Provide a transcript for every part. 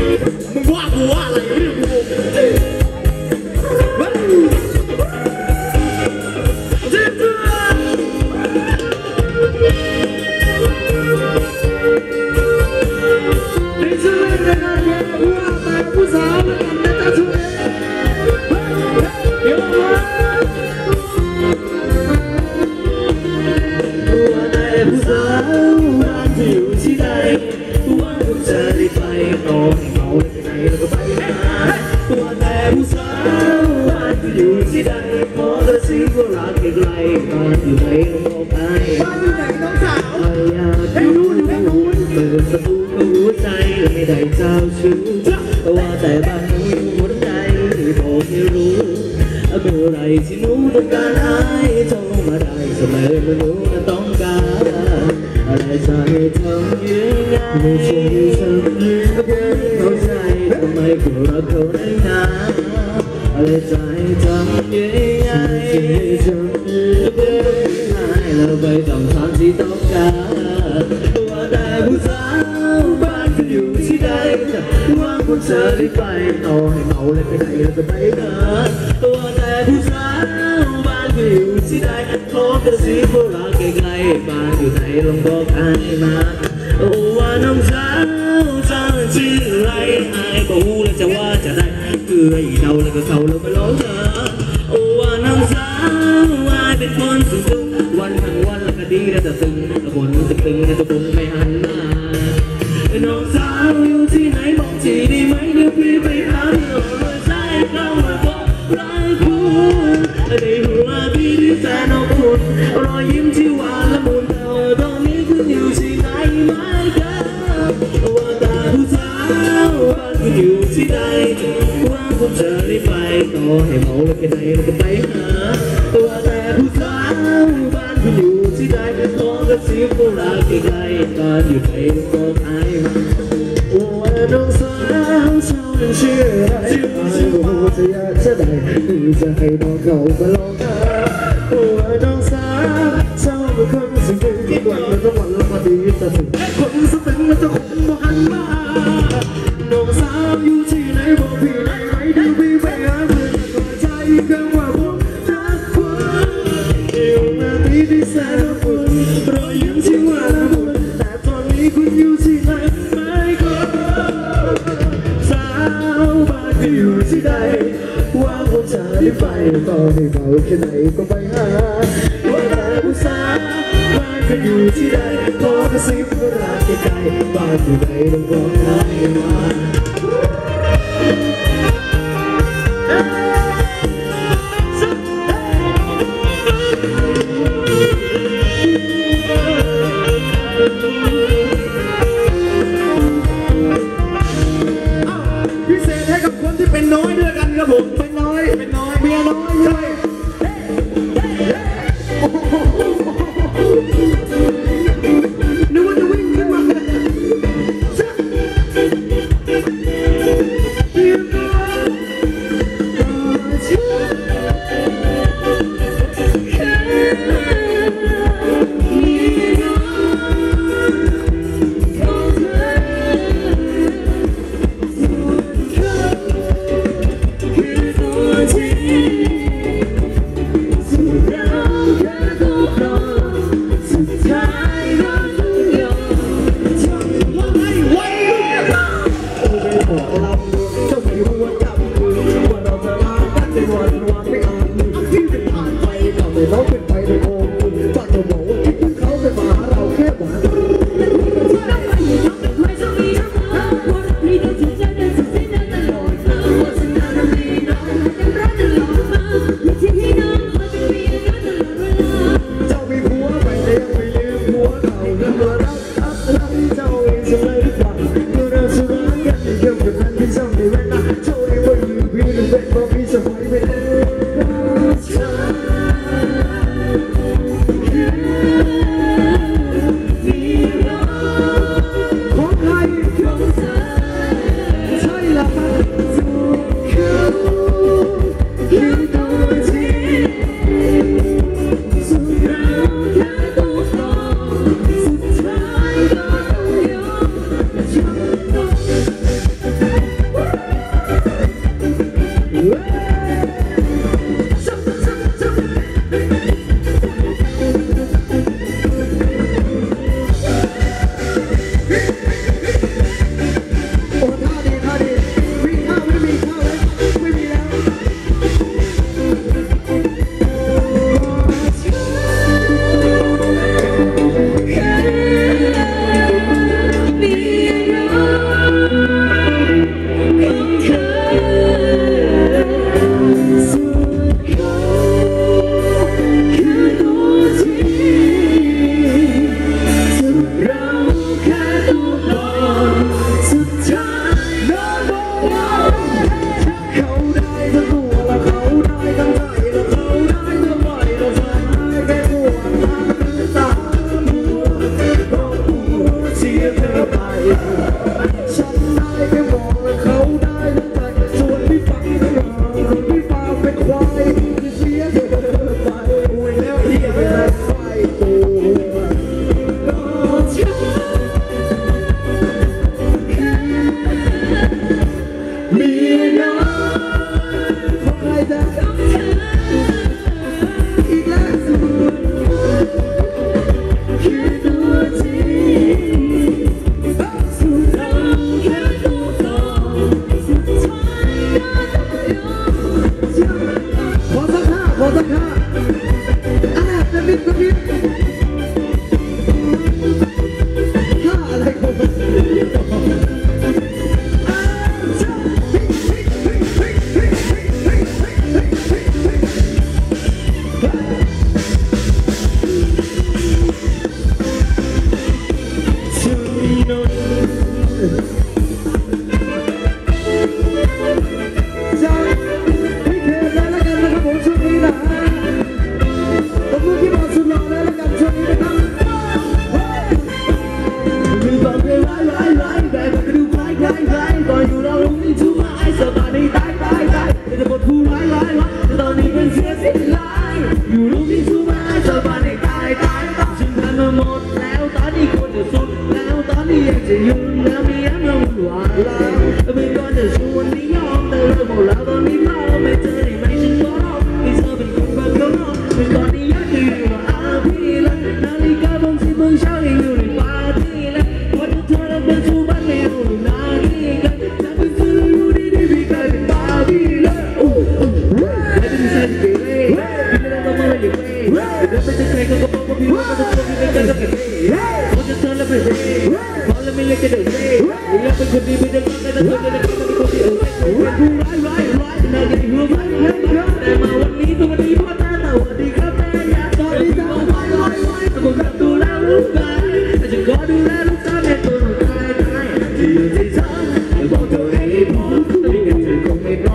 มึงว่ากูว่าอะไรเนี่ยกูผู้สาวมันแต่ตาช่วยเดี๋ยวมาตัวไหนผู้สาวบ้านที่อยู่ที่ใดว่าคุณจะได้ไปต่อให้เขาไปไหนแล้วก็ไปหาตัวไหนผู้สาวบ้านที่อยู่ที่ใดขอเธอสิว่ารักไกลๆบ้านอยู่ไหนลองบอกให้บ้านอยู่ไหนน้องสาวอยากรู้เปิดประตูหัวใจไม่ได้เจ้าชู้ว่าแต่บ้านหนูอยู่หัวใจที่บอกให้รู้เมื่อไรที่หนูต้องการหายโทรมาได้เสมอเมื่อหนูนั้นต้องการอะไรจะให้ทำยังไงไม่ใช่ทำเพื่อเข้าใจทำไมกูรักเขาได้นานอะไรจะให้ทำยังไงทำเพื่อให้เราไปต้องทางที่ต้องการว่าแต่ผู้สาวบ้านก็อยู่ที่ใดว่าคุณเธอได้ไปต่อให้เมาเลยไปไหนแล้วก็ไปเถอะตัวแต่ผู้สาวบ้านก็อยู่ที่ใดขอกระซิบว่ารักไกลๆบ้านอยู่ไหนลองบอกอายมาโอ้ว่าน้องสาวเจ้าชื่ออะไรอายบอกหูแล้วจะว่าจะได้คือให้เดาแล้วก็เขาแล้วมาล้อเธอโอ้ว่าน้องสาวอายเป็นคนตึงๆวันทั้งวันแล้วก็ดีแล้วแต่ตึงแล้วบนตึงๆแล้วจะคงไม่หันมาน้องสาวอยู่ที่ไหนบอกทีได้ไหมเดี๋ยวพี่ไปหาหน่อยใช่เรามาบอกรักคุณได้หัวพี่ที่แสนอบอุ่นรอยยิ้มที่หวานละมุนแต่ว่าตอนนี้คุณอยู่ที่ไหนไม่กันว่าแต่ผู้สาวบ้านคุณอยู่ที่ใดว่าคุณจะได้ไปต่อให้เมาแล้วไปไหนแล้วก็ไปหาว่าแต่ผู้สาวบ้านคุณอยู่ที่ใดขอกระซิบว่ารักไกลๆบ้านอยู่ไหนบอกอายว่าน้องสาวเจ้านั้นชื่ออะไรไม่รู้จะอยากจะได้หรือจะให้น้องเขามาลองหาว่าน้องสาวเจ้าเป็นคนสุดที่ทุกวันมันต้องวันละพอดีแต่ถึงคนสตึงมันจะคงบ่หันมาน้องสาวอยู่ที่ไหนบอกพี่ได้ไหมเดี๋ยวพี่ไปหาเพื่อนตัวใจกันว่าผมรักคุณเอวนาทีที่แสนอบอุ่นรอยยิ้มที่หวานละมุนแต่ตอนนี้คุณอยู่ที่ไหนไม่ก็สาวบ้านที่อยู่ที่ใดว่าผมจะได้ไปต่อให้เมาแค่ไหนก็ไปหาว่าแต่ผู้สาวบ้านก็อยู่ที่ใดขอกระซิบว่ารักไกลๆบ้านอยู่ไหนต้องบอกให้มาพิเศษให้กับคนที่เป็นน้อยด้วยกันครับผมเป็นน้อยเมียน้อยใช่นึกว่าจะวิ่งขึ้นมาแต่มันก็ดูคล้ายก่อนอยู่เราลงที่ทุ่งไม้สบายในตายแต่บทผู้ร้ายแต่ตอนนี้เป็นเสือสิ้นลายอยู่ลงที่ทุ่งไม้สบายในตายฉันทำมาหมดแล้วตอนนี้ควรจะสุดแล้วตอนนี้อยากจะยุ่งแล้วมีย้ำเราหวานแล้วไม่ก่อนจะชวนไม่ยอมแต่เริ่มหมดแล้วตอนนี้เราไม่เจอได้ไหมฉันก็รอที่เธอเป็นคนบ้าเขารอไม่ก่อนนี้อยากจะอยู่ว่าพี่แล้วนาฬิกาบางทีบางเช้ายังอยู่ในปาร์ตี้แล้ววันที่เธอเดินสู่บ้านไม่เอานาทีกันจะเป็นเธอรู้ดีพี่กลายเป็นบาร์บี้แล้วไม่เป็นเส้นไปเลยไม่ได้ต้องมาเลยอยู่เว้ยเดินไปจะใครก็บอกว่าพี่ว่าก็จะเป็นกันแล้วเป็นเขาจะเธอแล้วเป็นพอแล้วไม่เลิกจะเดินอยากเป็นคนดีไม่ได้มาแต่เธอจะได้เป็นคนที่เป็นผู้ร้ายน่าจะหัวร้ายแต่มาวันนี้ตัวนี้พ่อตาสวัสดีครับแม่อยากตอนนี้ทำร้ายแต่ผมรับดูแลลูกกันแต่ฉันก็ดูแลลูกสาวแม่ตัวตายที่อยู่ที่เธอแต่บอกเธอให้พอไม่งั้นเธอคงไม่รอ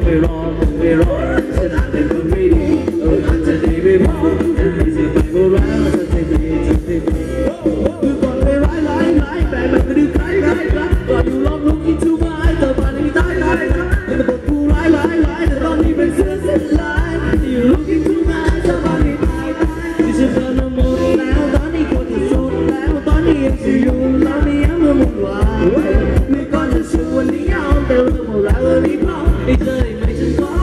ฉันอาจเป็นคนไม่ดีอาจจะดีไม่พอแต่ไม่ใช่ไปโบราณจะไม่ดีคือก่อนไปร้ายแต่มันก็ดูคล้ายก่อนอยู่ลองลุกที่ทุ่งไม้แต่บ้านนี้ตายแต่บอกผู้ร้ายแต่ตอนนี้เป็นเสือสิ้นลายอยู่ลุกที่ทุ่งไม้แต่บ้านนี้ตายที่ฉันเดินมาหมดแล้วตอนนี้ควรจะสุดแล้วตอนนี้ยังจะอยู่ตอนนี้ยังไม่หมดหวังไม่ก่อนจะชวนนี้ยอมแต่เรื่องหมดแล้วนี่พอไม่เคยไม่ฉันก็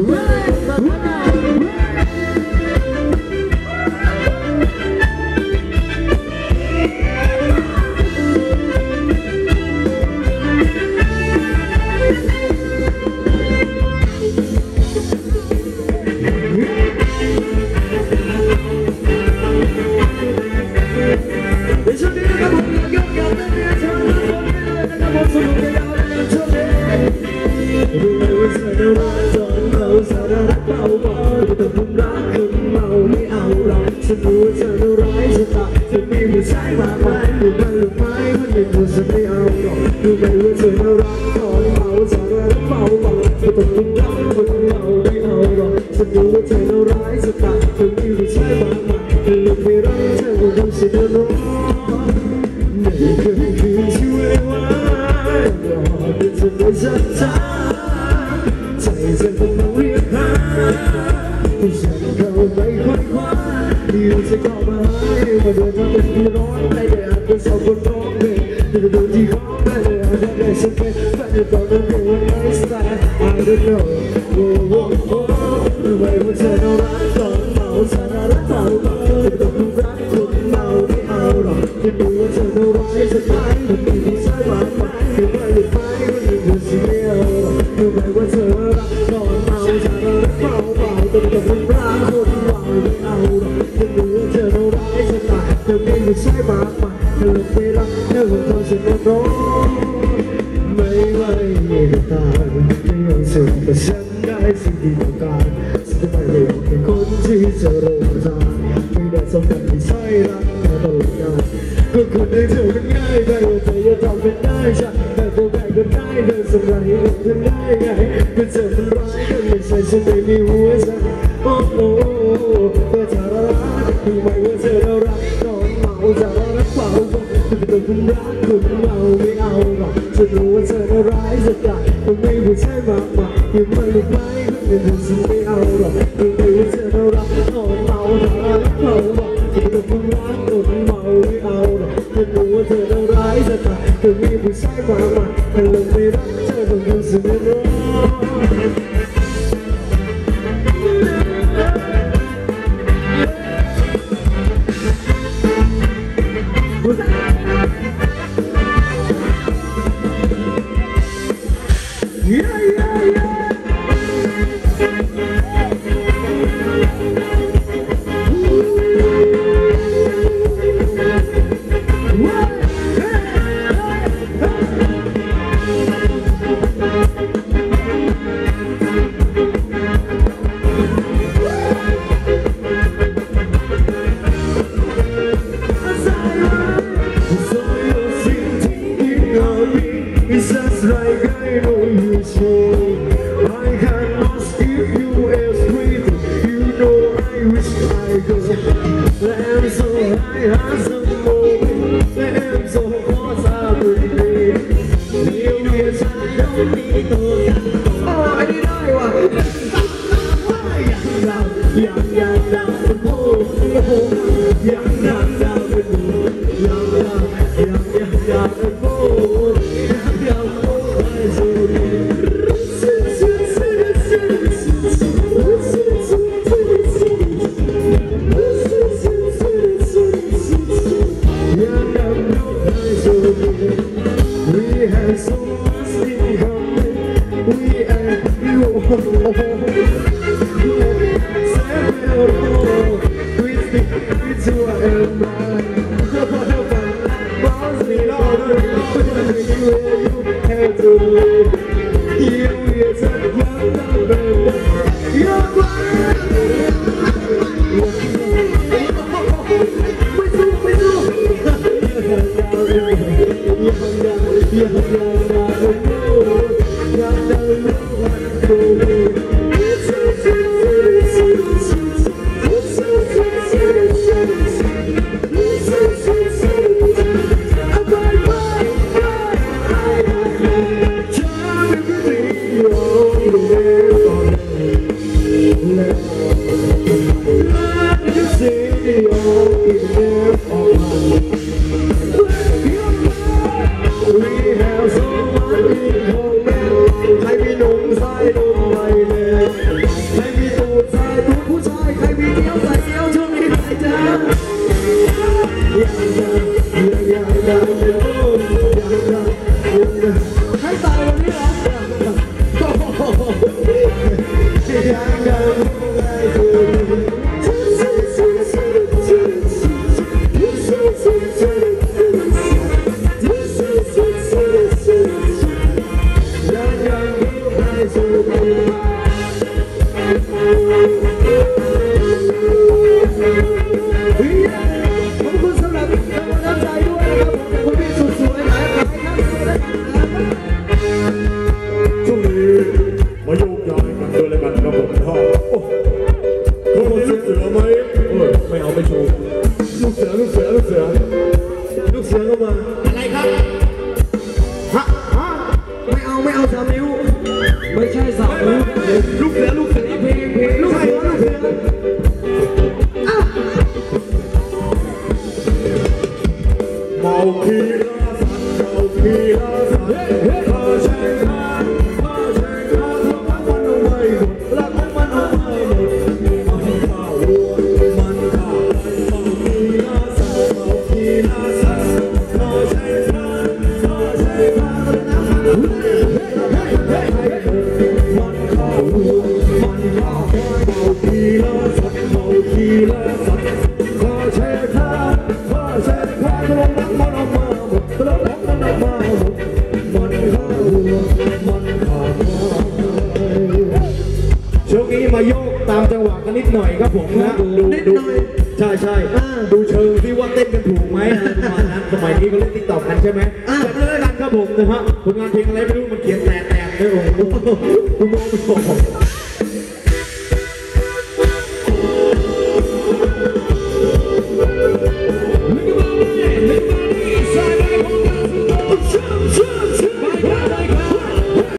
ฉันรู้ว่าเธอน่าร้ายจะตายจะมีผู้ชายมากมายอยู่ในหรือไม่มันเป็นผู้ฉันไม่เอาหรอกดูไม่ว่าเธอน่ารักตอนเมาสาระเมาไม่ต้องคุ้มรักคนเราไม่เอาหรอกฉันรู้ว่าเธอน่าร้ายจะตายจะมีผู้ชายมากมายอยู่ไม่รักเธอคงทำฉันน่าร้อนไม่เคยคืนช่วยไว้รอเป็นฉันไม่ชัดใจใจคงเรียกหาให้ฉันเข้าไปค่อยคว้าอยู่จะเข้ามาให้มาเดินทางเป็นที่ร้อนไม่ได้อาจเป็นสาวคนร้องเพลงแต่ก็โดนที่ร้องไม่ได้อาจจะได้สักเป็นแฟนตอนนั้นเป็นวันไนท์สไตล์ I don't know รู้ไหมว่าเธอน่ารักตอนเมาสาระเมาไม่ต้องรู้รักคนเมาไม่เอาหรอกจะดูว่าเธอน่ารักจะตายมันมีที่ใช่มากมายไม่ไหวหรือไม่มันมีผู้ชายไม่เอาหรอกรู้ไหมว่าเธอรักตอนเมาสาระเมาแต่ไม่ต้องรู้รักคนเมาไม่เอาหรอกจะดูว่าเธอน่ารักจะตายจะมีผู้ชายมากมายเธอไม่รักเธอคงทำฉันน่าร้อนไม่ไหวไม่ได้ตายไม่ยอมสึกแต่ฉันได้สิ่งที่ต้องการฉันจะไม่ได้เป็นคนที่จะรอทางไม่ได้สำคัญที่ใช่รักมาตลอดกาลก็คนได้เจอกันง่ายได้ว่าเธอจะทำเป็นได้ใช่แต่ตัวแบ่งก็ได้เดินสลายกับเธอได้ไงก็เจอมันร้ายก็ไม่ใช่ฉันไม่มีหัวใจโอ้โหก็จะรักรู้ไหมว่าเธอน่ารักตอนเมาจะรักเปล่าจะเป็นคนรักคนเมาไม่เอาหรอกจะรู้ว่าเธอน่าร้ายจะตายคงไม่ผู้ชายมากมายยังไม่รู้ไหมไม่รู้ฉันไม่เอาหรอกรู้ไหมว่าเธอน่ารักตอนเมาจะรักเปล่าจะเป็นคนรักคนเมาไม่เอาหรอกจะรู้ว่าเธอน่าร้ายจะตายคงไม่ผู้ชายมากมายแต่เราไม่รักเธอคงรู้สึกไม่ร้อนIt's just like I know you so I cannot give you everything You know I wish I could I'm so high, I'm so moving I'm so close, I'm really ช่วงนี้มาโยกตามจังหวะกันนิดหน่อยครับผมนะดูใช่ดูเชิงที่ว่าเต้นกันถูกไหมอะไรประมาณนั้นสมัยนี้เขาเล่นติ๊กต็อกกันใช่ไหมจับเลยกันครับผมนะฮะผลงานเพลงอะไรไม่รู้มันเขียนแตกๆด้วยโอ้โหคุณมองไม่ออก